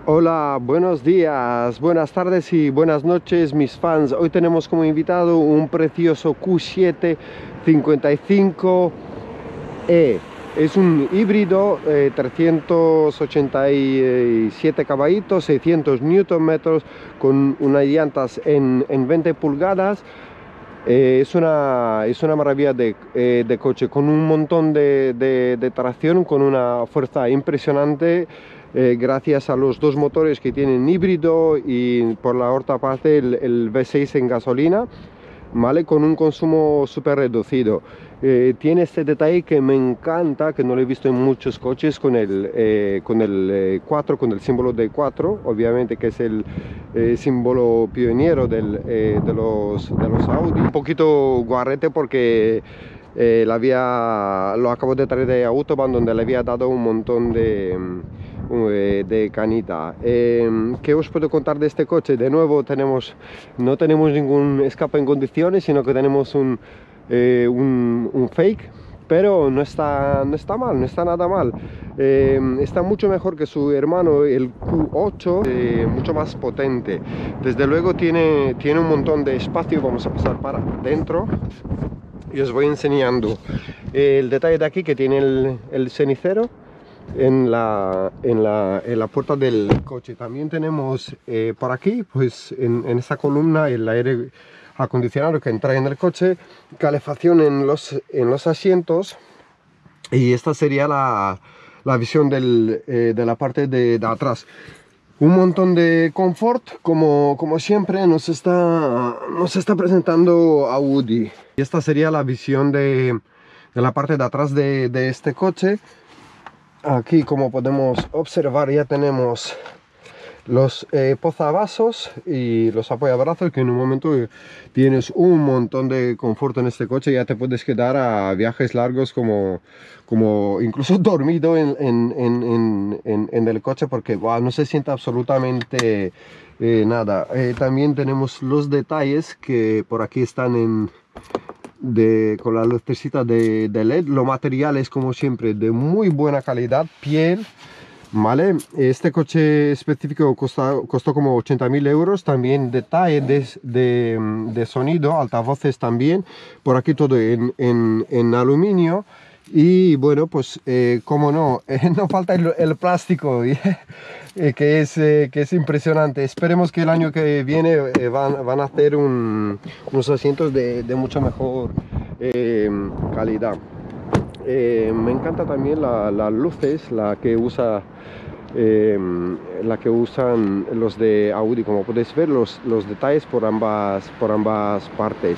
Hola, buenos días, buenas tardes y buenas noches mis fans. Hoy tenemos como invitado un precioso Q7 55E. Es un híbrido, 387 caballitos, 600 Nm, con unas llantas en 20 pulgadas. Es una maravilla de coche, con un montón de tracción, con una fuerza impresionante, gracias a los dos motores que tienen híbrido y por la otra parte el V6 en gasolina, ¿vale? Con un consumo súper reducido. Tiene este detalle que me encanta, que no lo he visto en muchos coches, con el 4, con el símbolo de 4, obviamente, que es el símbolo pionero de los Audi. Un poquito guarrete porque lo acabo de traer de Autobahn, donde le había dado un montón de canita. ¿Qué os puedo contar de este coche? De nuevo, no tenemos ningún escape en condiciones, sino que tenemos un fake, pero no está mal, no está nada mal. Está mucho mejor que su hermano, el Q8, mucho más potente. Desde luego tiene un montón de espacio. Vamos a pasar para dentro y os voy enseñando el detalle de aquí, que tiene el cenicero en la puerta del coche. También tenemos por aquí, pues en esta columna, el aire acondicionado que entra en el coche, calefacción en los asientos, y esta sería la visión de la parte de atrás. Un montón de confort, como siempre nos está presentando Audi. Y esta sería la visión de la parte de atrás de este coche. Aquí, como podemos observar, ya tenemos los posavasos y los apoyabrazos, que en un momento tienes un montón de confort en este coche. Ya te puedes quedar a viajes largos como incluso dormido en el coche, porque no se siente absolutamente nada. También tenemos los detalles que por aquí están con la lucecita de LED. Los materiales, como siempre, de muy buena calidad, piel, ¿vale? Este coche específico costó como 80.000 euros. También detalle de sonido, altavoces también, por aquí todo en aluminio. Y bueno, pues como no, no falta el plástico, que es impresionante. Esperemos que el año que viene van a hacer unos asientos de mucha mejor calidad. Me encanta también las luces, la que usan los de Audi. Como podéis ver, los detalles por ambas partes.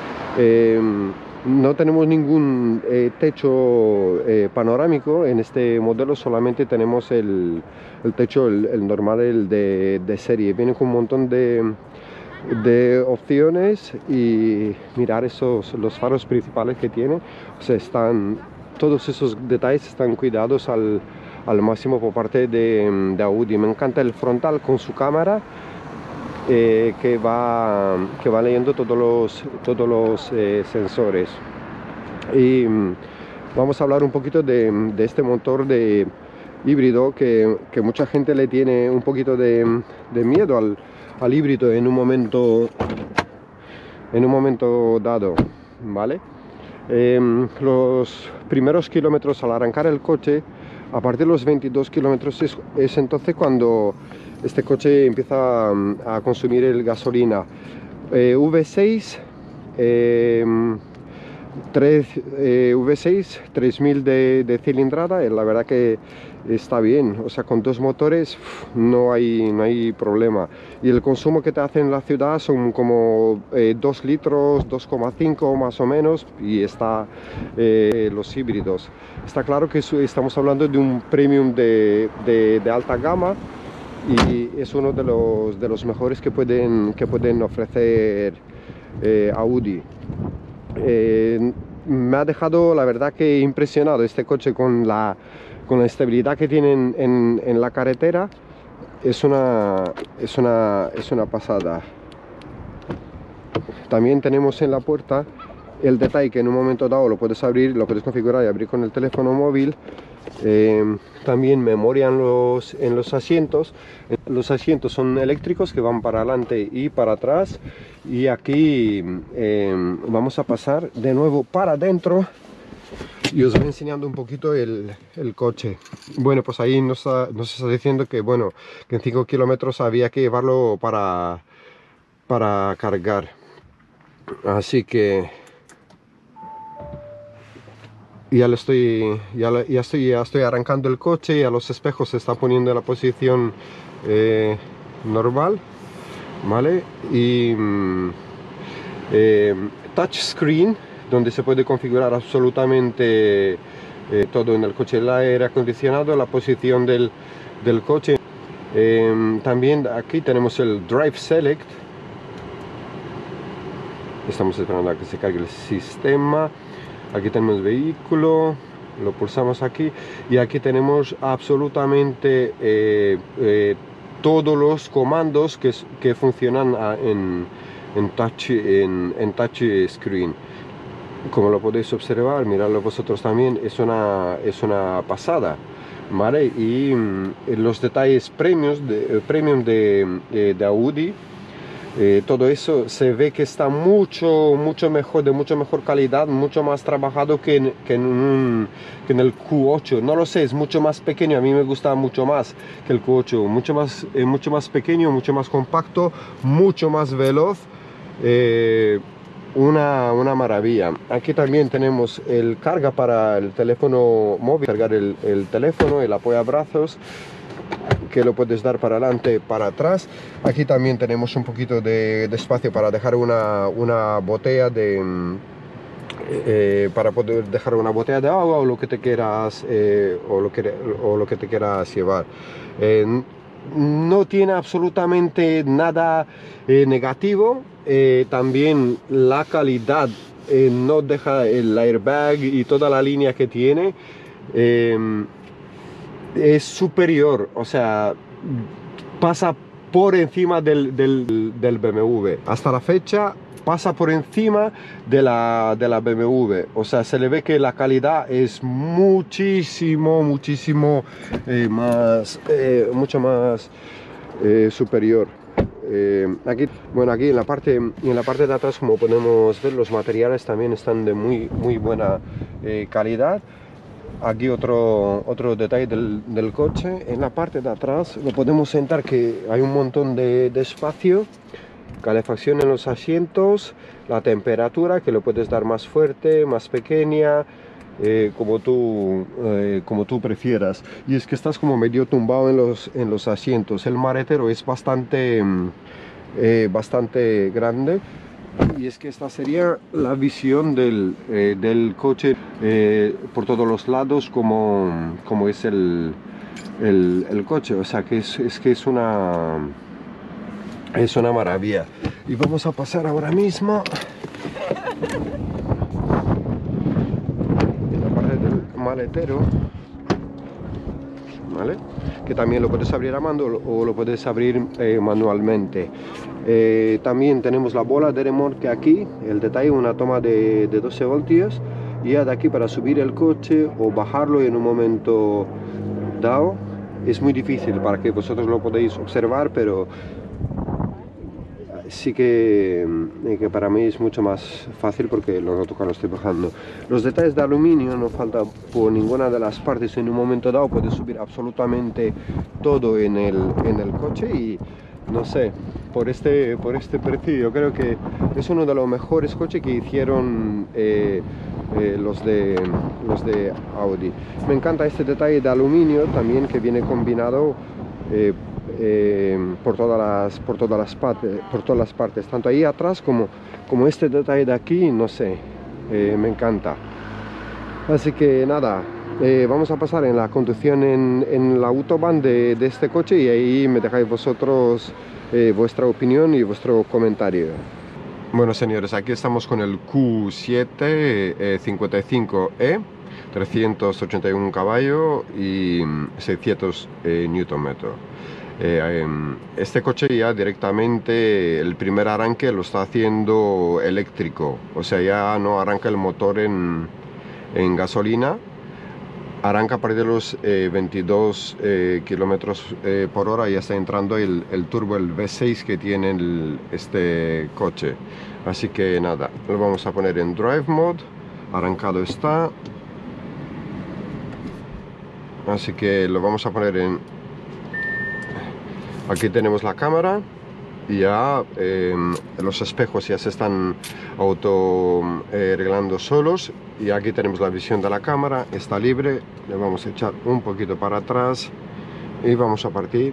No tenemos ningún techo panorámico en este modelo, solamente tenemos el techo, el normal, el de serie. Viene con un montón de opciones, y mirar los faros principales que tiene. O sea, todos esos detalles están cuidados al máximo por parte de Audi. Me encanta el frontal con su cámara, que va leyendo todos los sensores. Y vamos a hablar un poquito de este motor de híbrido, que mucha gente le tiene un poquito de miedo al híbrido en un momento dado, ¿vale? Los primeros kilómetros, al arrancar el coche, a partir de los 22 kilómetros, es entonces cuando este coche empieza a consumir el gasolina. V6, V6 3000 de cilindrada. La verdad que está bien. O sea, con dos motores no hay problema. Y el consumo que te hace en la ciudad son como 2 litros, 2,5 más o menos. Y los híbridos. Está claro que estamos hablando de un premium de alta gama, y es uno de los mejores que pueden ofrecer Audi. Me ha dejado, la verdad, que impresionado este coche con la estabilidad que tiene en la carretera. Es una pasada. También tenemos en la puerta el detalle que en un momento dado lo puedes abrir, lo puedes configurar y abrir con el teléfono móvil, También memoria en los asientos. Los asientos son eléctricos que van para adelante y para atrás. Y aquí vamos a pasar de nuevo para adentro y os voy enseñando un poquito el coche. Bueno, pues ahí nos está diciendo que, bueno, que en 5 kilómetros había que llevarlo para cargar. Así que ya estoy arrancando el coche, ya los espejos se está poniendo en la posición normal, ¿vale? Y touchscreen, donde se puede configurar absolutamente todo en el coche, el aire acondicionado, la posición del coche. También aquí tenemos el Drive Select. Estamos esperando a que se cargue el sistema. Aquí tenemos vehículo, lo pulsamos aquí y aquí tenemos absolutamente todos los comandos que funcionan en touch screen. Como lo podéis observar, miradlo vosotros también, es una pasada, ¿vale? Y los detalles premium de Audi, todo eso se ve que está mucho mejor, de mucho mejor calidad, mucho más trabajado que en el Q8. No lo sé, es mucho más pequeño, a mí me gusta mucho más que el Q8, mucho más pequeño, mucho más compacto, mucho más veloz. Una maravilla. Aquí también tenemos el carga para el teléfono móvil, cargar el teléfono, el apoyabrazos, que lo puedes dar para adelante, para atrás. Aquí también tenemos un poquito de espacio para dejar una botella para poder dejar una botella de agua o lo que te quieras o lo que te quieras llevar. No tiene absolutamente nada negativo. También la calidad no deja el airbag y toda la línea que tiene es superior, o sea, pasa por encima del BMW. Hasta la fecha pasa por encima de la BMW, o sea, se le ve que la calidad es mucho más superior. Aquí en la parte de atrás, como podemos ver, los materiales también están de muy buena calidad. Aquí otro detalle del coche, en la parte de atrás lo podemos sentar, que hay un montón de espacio, calefacción en los asientos, la temperatura que lo puedes dar más fuerte, más pequeña, como tú prefieras. Y es que estás como medio tumbado en los asientos. El maletero es bastante grande. Y es que esta sería la visión del coche por todos los lados, como es el coche. O sea que es una maravilla. Y vamos a pasar ahora mismo en la parte del maletero, ¿vale? Que también lo puedes abrir a mano o lo puedes abrir manualmente. También tenemos la bola de remolque aquí, el detalle, una toma de 12 voltios, y ya de aquí para subir el coche o bajarlo en un momento dado. Es muy difícil para que vosotros lo podáis observar, pero sí que para mí es mucho más fácil porque lo noto cuando estoy bajando. Los detalles de aluminio no falta por ninguna de las partes. En un momento dado puedes subir absolutamente todo en el coche, y no sé, por este precio yo creo que es uno de los mejores coches que hicieron los de Audi. Me encanta este detalle de aluminio también, que viene combinado por todas las partes, tanto ahí atrás como este detalle de aquí, no sé, me encanta. Así que nada, vamos a pasar en la conducción en la autobahn de este coche, y ahí me dejáis vosotros vuestra opinión y vuestro comentario. Bueno, señores, aquí estamos con el Q7 55E, 381 caballos y 600 Nm. Este coche ya directamente el primer arranque lo está haciendo eléctrico, o sea, ya no arranca el motor en gasolina. arranca a partir de los 22 kilómetros por hora y ya está entrando el turbo, el V6 que tiene este coche. Así que nada, lo vamos a poner en Drive Mode. Arrancado está. Así que lo vamos a poner en... Aquí tenemos la cámara. Y ya los espejos ya se están auto arreglando solos, y aquí tenemos la visión de la cámara, está libre. Le vamos a echar un poquito para atrás y vamos a partir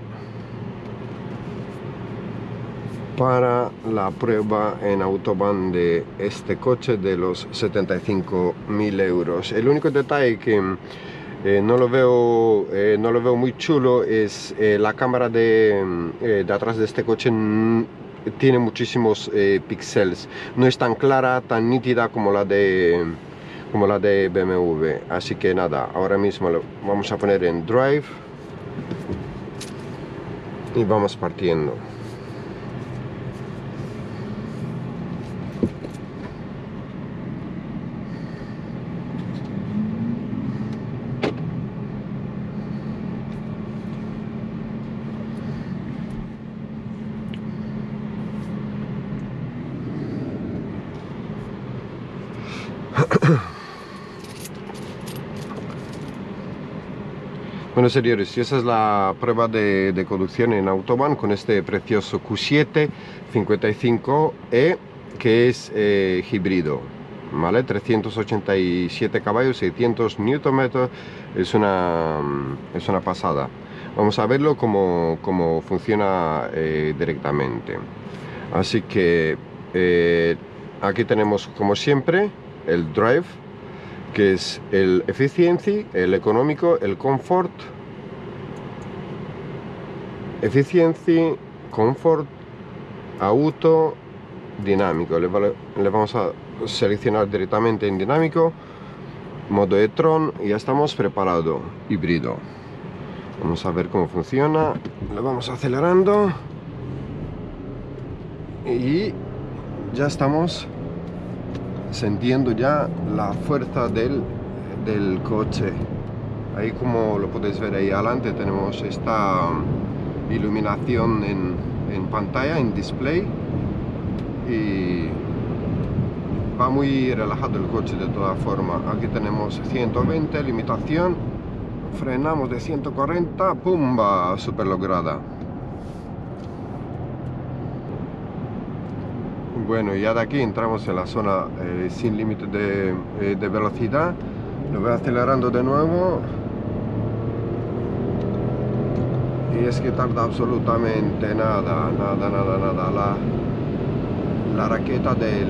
para la prueba en Autobahn de este coche de los 75.000 euros. El único detalle que no lo veo muy chulo es la cámara de atrás de este coche. Tiene muchísimos píxeles, no es tan clara, tan nítida como la de BMW. Así que nada, ahora mismo lo vamos a poner en Drive y vamos partiendo. Bueno, señores, esa es la prueba de conducción en Autobahn con este precioso Q7 55E, que es híbrido, ¿vale? 387 caballos, 600 Nm, es una pasada. Vamos a verlo cómo funciona directamente. Así que aquí tenemos, como siempre, el Drive, que es el Efficiency, el económico, el Comfort, Efficiency, Comfort, Auto, dinámico. Le vamos a seleccionar directamente en dinámico, modo e-tron, y ya estamos preparados. Híbrido. Vamos a ver cómo funciona. Lo vamos acelerando y ya estamos sintiendo ya la fuerza del coche. Ahí, como lo podéis ver ahí adelante, tenemos esta iluminación en pantalla, en display, y va muy relajado el coche de toda forma. Aquí tenemos 120, limitación, frenamos de 140, ¡pumba! Super lograda. Bueno, ya de aquí entramos en la zona sin límite de velocidad. Lo voy acelerando de nuevo. Y es que tarda absolutamente nada. La raqueta de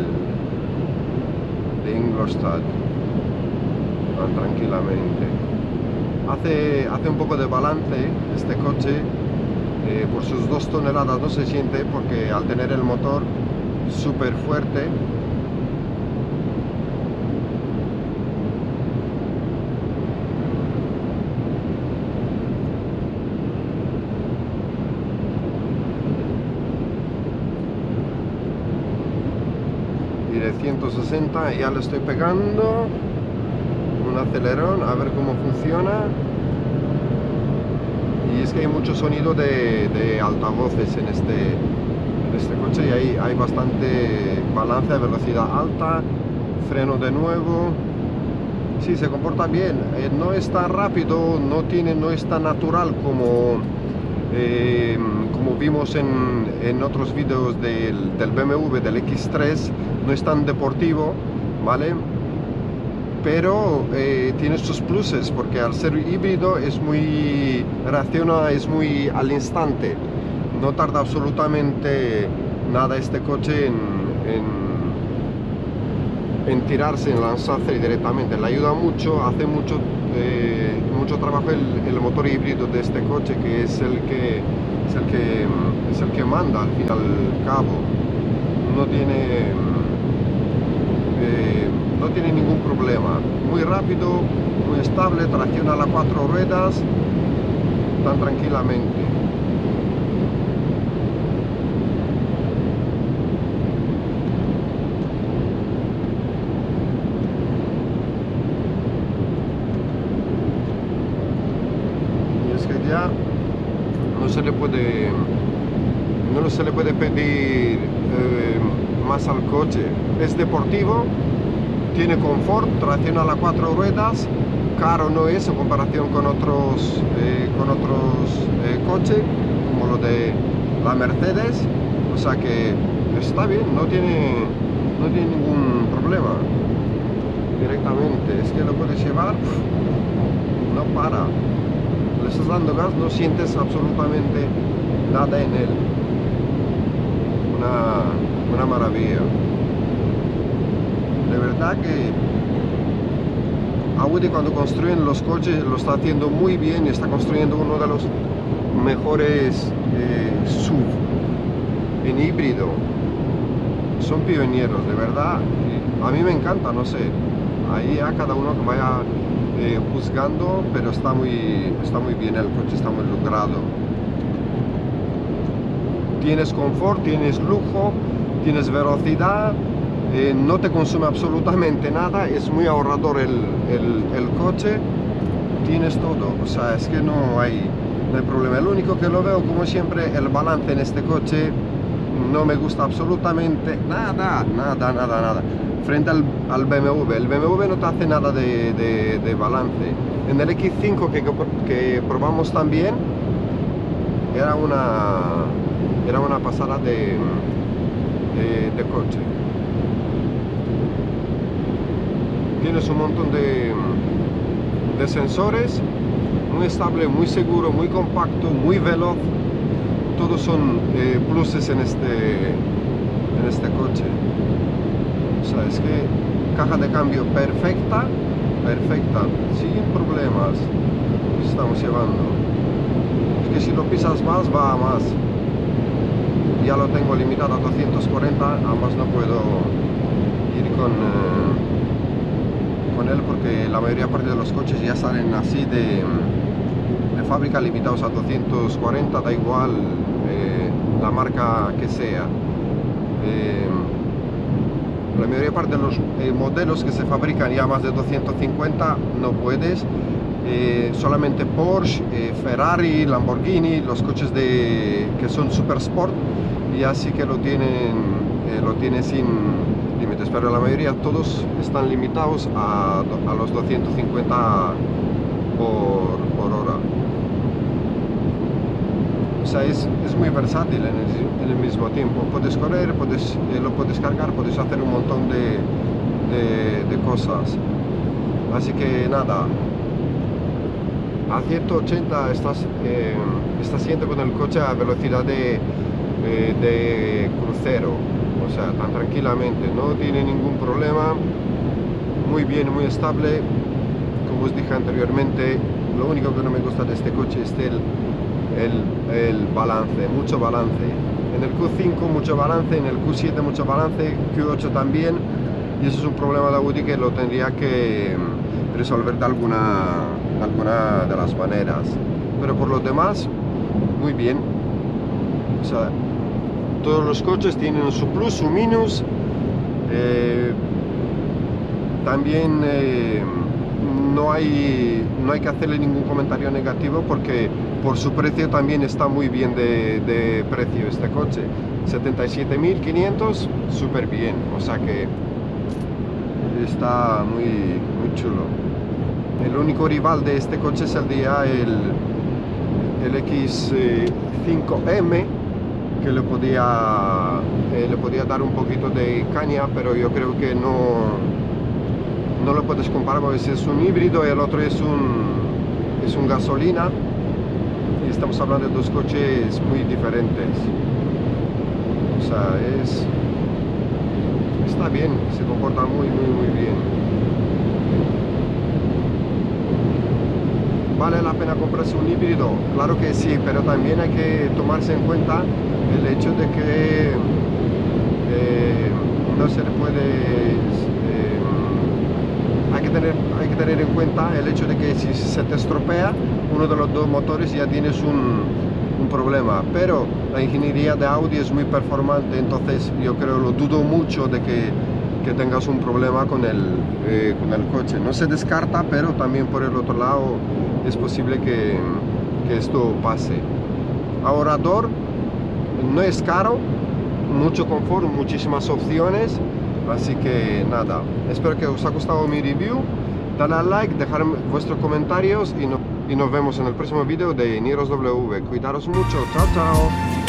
Ingolstadt van tranquilamente. Hace un poco de balance este coche. Por sus 2 toneladas no se siente, porque al tener el motor súper fuerte, y de 160 ya le estoy pegando un acelerón a ver cómo funciona. Y es que hay mucho sonido de altavoces en este coche, y hay bastante balance de velocidad alta, freno de nuevo. Sí, se comporta bien, no es tan rápido, no es tan natural como vimos en otros vídeos del BMW, del X3, no es tan deportivo, ¿vale? Pero tiene sus pluses, porque al ser híbrido reacciona muy al instante. No tarda absolutamente nada este coche en tirarse, en lanzarse directamente. Le ayuda mucho, hace mucho trabajo el motor híbrido de este coche, que es el que manda al fin y al cabo. No tiene ningún problema. Muy rápido, muy estable, tracciona las 4 ruedas tan tranquilamente. se le puede pedir más al coche. Es deportivo, tiene confort, tracción a las 4 ruedas, caro no es en comparación con otros coches como lo de la Mercedes, o sea que está bien, no tiene ningún problema directamente. Es que lo puedes llevar, no para, le estás dando gas, no sientes absolutamente nada en él. Una maravilla. De verdad que Audi, cuando construyen los coches, lo está haciendo muy bien y está construyendo uno de los mejores SUV en híbrido. Son pioneros, de verdad. A mí me encanta, no sé, ahí a cada uno que vaya juzgando, pero está muy bien el coche, está muy logrado. Tienes confort, tienes lujo, tienes velocidad, no te consume absolutamente nada, es muy ahorrador el coche, tienes todo, o sea, es que no hay problema. El único que lo veo, como siempre, el balance en este coche no me gusta absolutamente nada. Frente al BMW, el BMW no te hace nada de balance. En el X5 que probamos también, era una pasada de coche. Tienes un montón de sensores, muy estable, muy seguro, muy compacto, muy veloz. Todos son pluses en este coche. O sea, es que caja de cambio perfecta, sin problemas. Estamos llevando. Es que si lo pisas más, va a más. Ya lo tengo limitado a 240, además no puedo ir con él porque la mayoría parte de los coches ya salen así de fábrica, limitados a 240, da igual la marca que sea. La mayoría parte de los modelos que se fabrican ya más de 250 no puedes. Solamente Porsche, Ferrari, Lamborghini, los coches que son super sport, y así que lo tienen sin límites, pero la mayoría todos están limitados a los 250 por hora. O sea, es muy versátil en el mismo tiempo. Puedes correr, lo puedes cargar, puedes hacer un montón de cosas. Así que nada, a 180 estás yendo con el coche a velocidad de crucero, o sea, tan tranquilamente, no tiene ningún problema, muy bien, muy estable. Como os dije anteriormente, lo único que no me gusta de este coche es el balance, mucho balance. En el Q5 mucho balance, en el Q7 mucho balance, Q8 también, y eso es un problema de Audi que lo tendría que resolver de alguna de las maneras, pero por lo demás muy bien. O sea, todos los coches tienen su plus, su minus. También no hay que hacerle ningún comentario negativo porque por su precio también está muy bien de precio este coche. 77.500, súper bien, o sea que está muy chulo. El único rival de este coche es el X5M, que le podía dar un poquito de caña, pero yo creo que no lo puedes comparar porque es un híbrido y el otro es un gasolina, y estamos hablando de dos coches muy diferentes. O sea, está bien, se comporta muy bien. ¿Vale la pena comprarse un híbrido? Claro que sí, pero también hay que tomarse en cuenta el hecho de que no se le puede... hay que tener en cuenta el hecho de que si se te estropea uno de los dos motores ya tienes un problema, pero la ingeniería de Audi es muy performante, entonces yo lo dudo mucho de que tengas un problema con el coche. No se descarta, pero también por el otro lado es posible que esto pase. ahorrador, no es caro, mucho confort, muchísimas opciones. Así que nada, espero que os haya gustado mi review. Dale al like, dejar vuestros comentarios y nos vemos en el próximo vídeo de Niros W. Cuidaros mucho, chao chao.